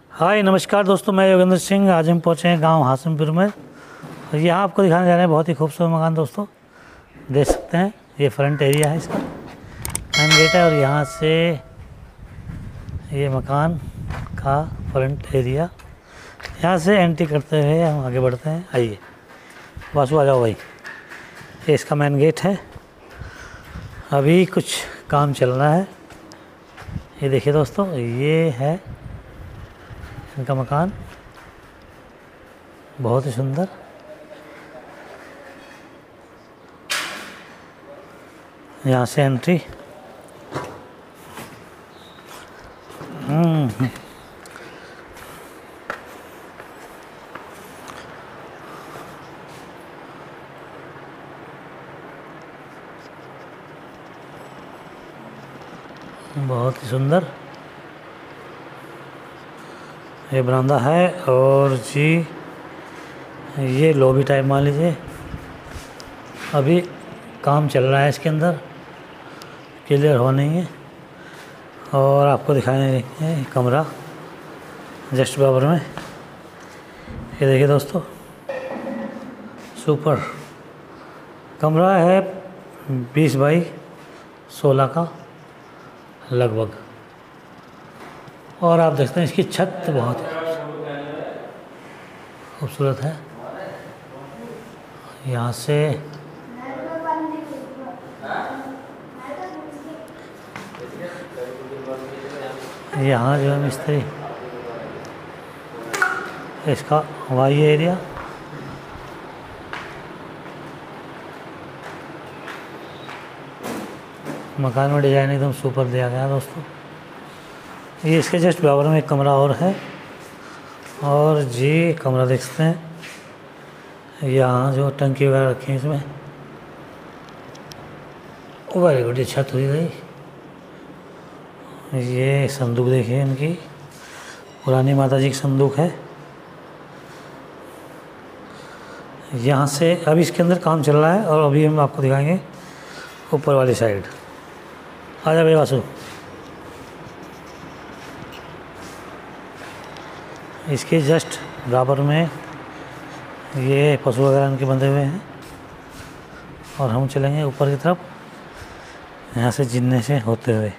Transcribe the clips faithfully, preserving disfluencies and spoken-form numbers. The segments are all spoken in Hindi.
हाय नमस्कार दोस्तों, मैं योगेंद्र सिंह। आज हम पहुँचे हैं गांव हासिमपुर में और यहाँ आपको दिखाने जा रहे हैं बहुत ही खूबसूरत मकान। दोस्तों देख सकते हैं, ये फ्रंट एरिया है, इसका मेन गेट है और यहाँ से ये मकान का फ्रंट एरिया। यहाँ से एंट्री करते हुए हम आगे बढ़ते हैं। आइए वासु, आ जाओ भाई। ये इसका मेन गेट है। अभी कुछ काम चल रहा है। ये देखिए दोस्तों, ये है इनका मकान, बहुत ही सुंदर। यहाँ से एंट्री। हम्म बहुत ही सुंदर ये बरामदा है। और जी ये लॉबी टाइप मान लीजिए। अभी काम चल रहा है इसके अंदर, क्लियर हो नहीं है। और आपको दिखाने कमरा जस्ट बराबर में। ये देखिए दोस्तों, सुपर कमरा है, बीस बाई सोलह का लगभग। और आप देखते हैं इसकी छत बहुत खूबसूरत है। यहाँ से यहाँ जो है मिस्त्री, इसका हवाई एरिया। मकान में डिज़ाइन एकदम सुपर दिया गया है दोस्तों। ये इसके जस्ट बराबर में एक कमरा और है। और जी कमरा देख सकते हैं, यहाँ जो टंकी वगैरह रखी है इसमें, वेरी गुड। ये छत हुई गई। ये संदूक देखिए, इनकी पुरानी माता जी की संदूक है। यहाँ से अभी इसके अंदर काम चल रहा है और अभी हम आपको दिखाएंगे ऊपर वाली साइड। आ जा भाई वासु। इसके जस्ट बराबर में ये पशु वगैरह इनके बंधे हुए हैं। और हम चलेंगे ऊपर की तरफ, यहाँ से जिन्ने से होते हुए।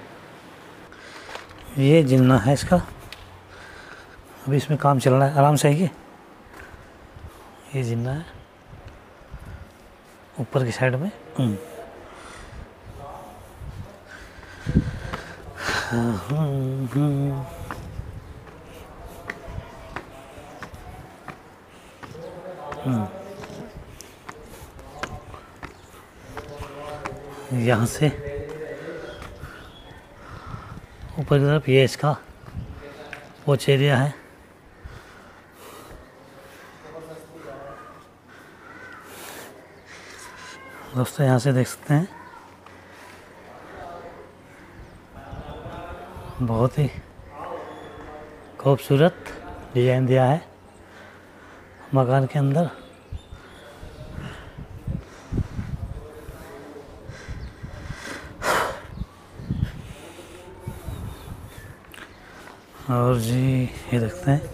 ये जिन्ना है इसका, अभी इसमें काम चल रहा है। आराम से आइए। ये जिन्ना है ऊपर की साइड में। यहाँ से ऊपर की तरफ ये इसका पोच एरिया है। दोस्तों यहाँ से देख सकते हैं, बहुत ही खूबसूरत डिजाइन दिया है मकान के अंदर। और जी ये देखते हैं,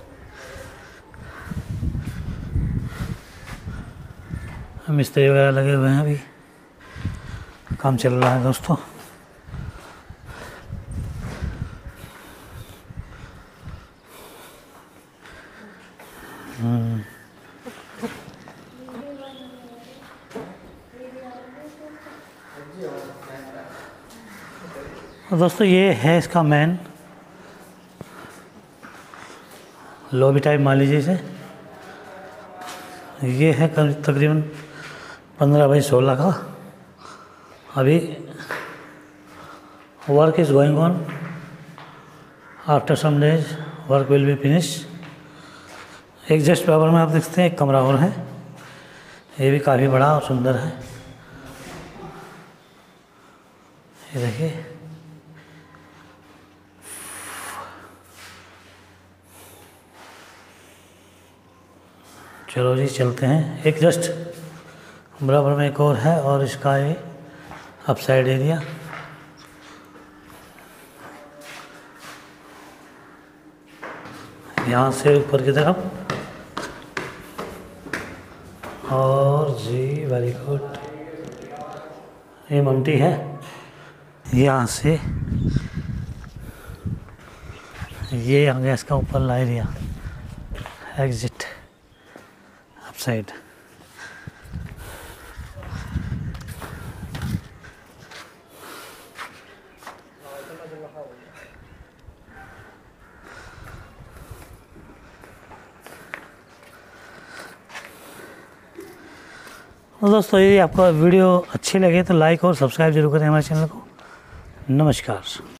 मिस्त्री वगैरह लगे हुए हैं, अभी काम चल रहा है दोस्तों। दोस्तों ये है इसका मेन लॉबी टाइप मान लीजिए इसे। ये है तकरीबन पंद्रह बाई सोलह का। अभी work is going on. After some days work will be finish. एक जस्ट बराबर में आप देखते हैं एक कमरा और है, ये भी काफ़ी बड़ा और सुंदर है। ये देखिए, चलो जी चलते हैं। एक जस्ट बराबर में एक और है और इसका ये अपसाइड एरिया। यहाँ से ऊपर की तरफ, और जी वेरी गुड, ये मल्टी है। यहाँ से ये आ गया इसका ऊपर एरिया, एग्जिट अप साइड। तो दोस्तों यदि आपको वीडियो अच्छी लगे तो लाइक और सब्सक्राइब जरूर करें हमारे चैनल को। नमस्कार।